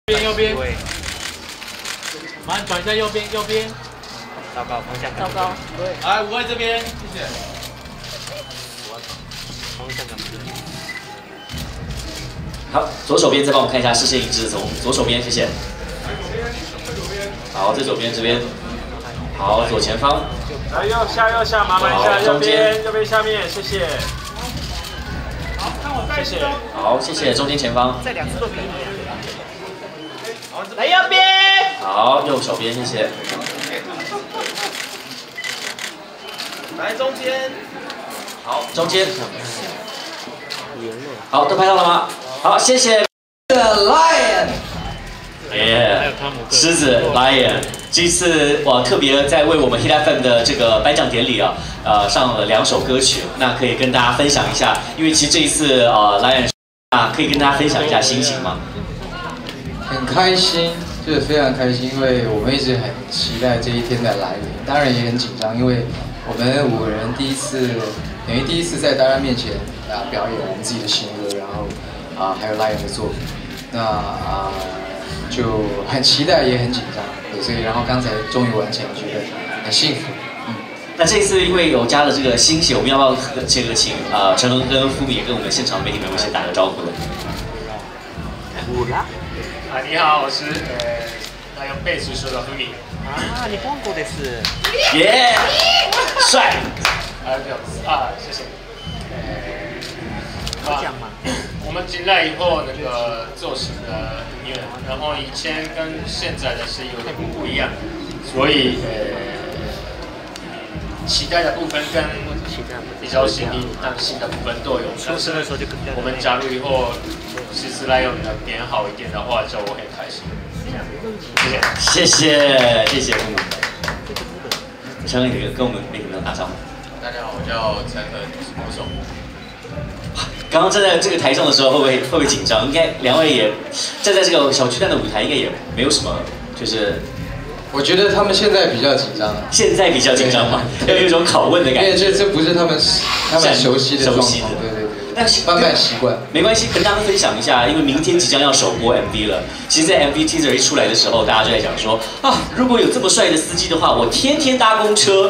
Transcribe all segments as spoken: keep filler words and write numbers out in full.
边右边，马上转一下右边右边。 糟糕，方向糟糕，对。 来，五位这边，谢谢。 方向感不对。 好，左手边再帮我看一下视线一致，从左手边，谢谢。好，在左边这边。好，左前方。 来右下右下，麻烦一下右边右边下面，谢谢。好，看我再谢谢。 好，谢谢中间前方。 这两次都比你。 来右边。 好，右手边，谢谢。 来中间。 好，中间。好，都拍到了吗？好，谢谢。Lion。耶，狮子 Lion， 这次我特别在为我们 Hit F M 的这个颁奖典礼啊，呃，上了两首歌曲，那可以跟大家分享一下，因为其实这一次呃 Lion 啊，可以跟大家分享一下心情吗？ 很开心，就是非常开心，因为我们一直很期待这一天的来临，当然也很紧张，因为我们五个人第一次，等于第一次在大家面前啊表演我们自己的新歌，然后啊还有 Lion 的作品，那啊就很期待也很紧张，对，所以然后刚才终于完成，觉得很幸福。嗯， 那这次因为有加了这个新血，我们要不要这个请呃陈恒跟富米跟我们现场媒体朋友先打个招呼呢？ 啊，你好，我是呃，那用贝斯手的富米。 啊，日本語です。 耶，帅。 啊，这样子啊，谢谢。 得奖嘛。 我们进来以后，那个做新的音乐，然后以前跟现在的是有点不一样，所以呃，期待的部分跟比较新的担心的部分都有。但是我们加入以后，其实来用的点好一点的话，就我很开心。谢谢， 谢谢，谢谢父母。陈恒，你跟我们媒体朋友打招呼。 大家好，我叫陈恒，是鼓手。 刚刚站在这个台上的时候，会不会会不会紧张？应该两位也站在这个小巨蛋的舞台，应该也没有什么，就是我觉得他们现在比较紧张， 现在比较紧张嘛，要有一种拷问的感觉。 因为这这不是他们他们熟悉的状况，对对对。 但是慢慢习惯， 没关系，跟大家分享一下，因为明天即将要首播 M V 了。其实，在 M V teaser 一出来的时候，大家就在讲说啊，如果有这么帅的司机的话，我天天搭公车。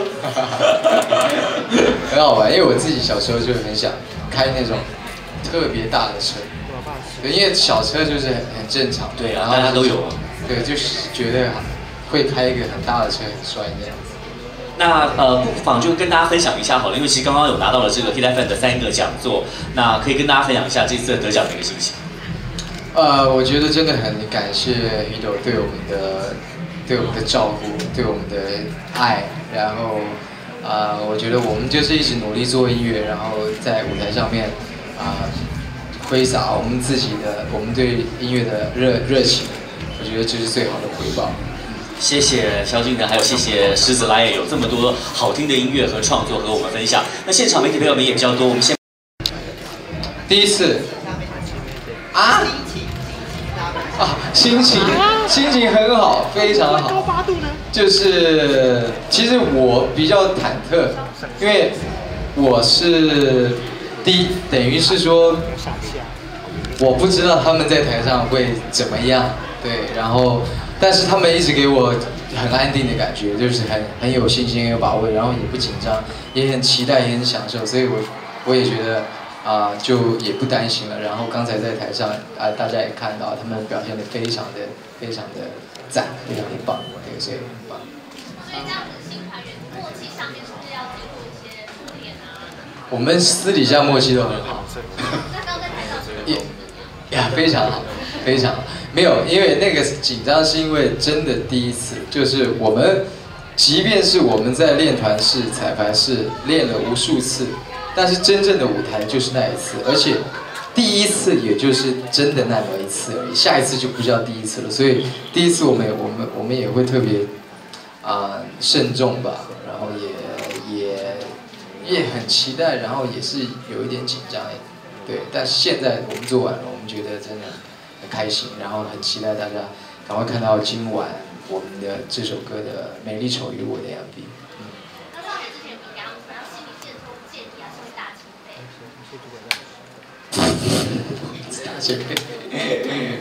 很好玩，因为我自己小时候就很想开那种特别大的车，对，因为小车就是很很正常， 对啊，大家都有， 对，就是觉得会开一个很大的车很帅这样子。 那呃，不妨就跟大家分享一下好了，因为其实刚刚有拿到了这个 Hit F M 的三个讲座，那可以跟大家分享一下这次得奖的一个心情。 呃，我觉得真的很感谢 Hito 对我们的对我们的照顾，对我们的爱，然后啊、呃，我觉得我们就是一直努力做音乐，然后在舞台上面啊、呃、挥洒我们自己的我们对音乐的热热情，我觉得这是最好的回报。 谢谢萧敬腾，还有谢谢狮子 Lion 有这么多好听的音乐和创作和我们分享。那现场媒体朋友们也比较多，我们先第一次啊啊，心情心情很好，非常好。就是其实我比较忐忑，因为我是第一，等于是说我不知道他们在台上会怎么样，对，然后。但是他们一直给我很安定的感觉，就是很很有信心、很有把握，然后也不紧张，也很期待，也很享受，所以我我也觉得啊、呃，就也不担心了。然后刚才在台上啊、呃，大家也看到他们表现得非常的、非常的赞，非常的棒，对，所以很棒。 所以这样子新团员默契上面是不是要经过一些磨练啊？ 我们私底下默契都很好。 那刚刚在台上也呀，非常好，非常好。没有，因为那个紧张是因为真的第一次，就是我们，即便是我们在练团室、彩排室练了无数次，但是真正的舞台就是那一次，而且第一次也就是真的那么一次而已，下一次就不叫第一次了。所以第一次我们也我们我们也会特别啊、呃、慎重吧，然后也也也很期待，然后也是有一点紧张，对。但是现在我们做完了，我们觉得真的很开心，然后很期待大家赶快看到今晚我们的这首歌的《美丽丑与我》的 M V。嗯。 那上台之前，你刚刚心理建设建议还是会大前辈？ 大前辈，没有，我跟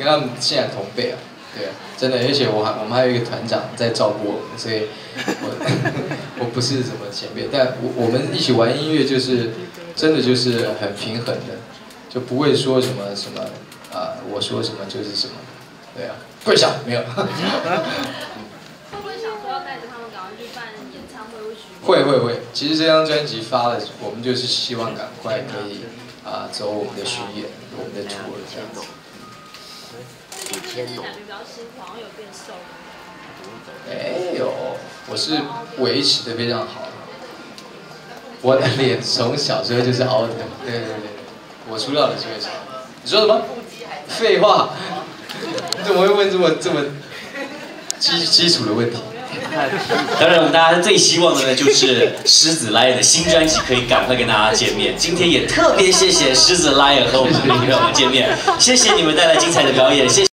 跟他们现在同辈啊，对啊，真的，而且我还我们还有一个团长在照顾我们，所以我我不是什么前辈，但我我们一起玩音乐就是真的就是很平衡的，就不会说什么什么啊、呃，我说什么就是什么，对啊，跪下没有。 会不会想说要带着他们赶快去办演唱会或巡演？ 会会会，其实这张专辑发了，我们就是希望赶快可以啊、呃、走我们的巡演，我们的 tour 这样子。 最近是不是感觉比较辛苦，好像有变瘦了？ 没有，我是维持的非常好。我的脸从小时候就是凹的，对对对，我出道的时候是。你说什么？废话，你怎么会问这么这么基基础的问题？ 当然，我们大家最希望的呢，就是狮子 Lion 的新专辑可以赶快跟大家见面。今天也特别谢谢狮子 Lion 和我们跟我们见面，谢谢你们带来精彩的表演，谢谢。